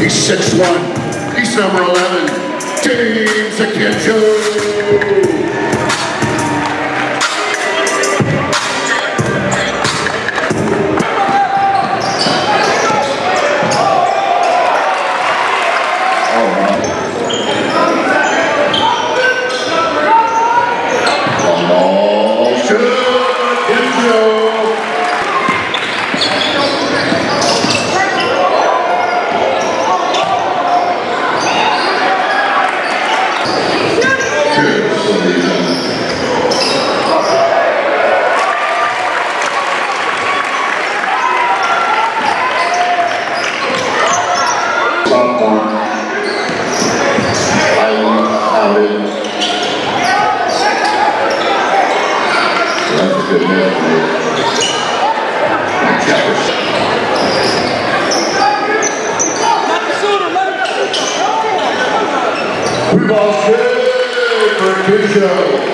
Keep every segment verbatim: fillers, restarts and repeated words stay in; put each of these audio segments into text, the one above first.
He's six one. He's number eleven. James Akinjo. We've all saved for Akinjo.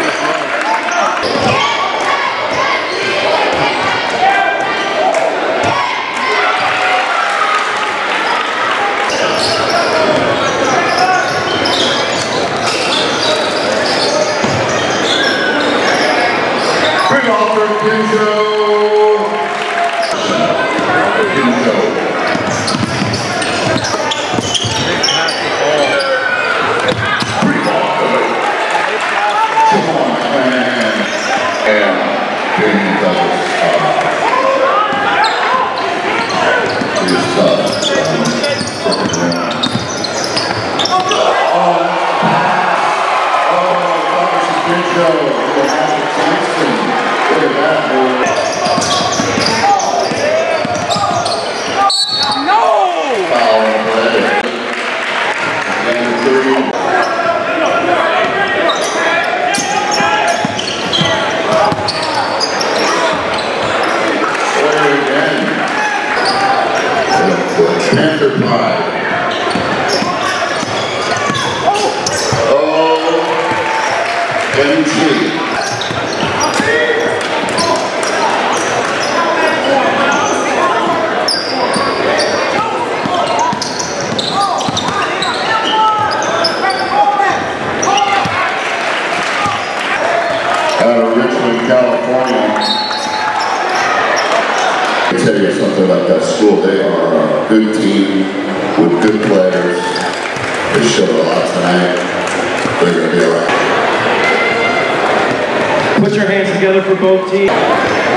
Bring on for Akinjo. Panther Pride. O M G. Out of Richmond, California. I'll tell you something about that school. They are a good team with good players. They showed a lot tonight. They're going to be all right. Put your hands together for both teams.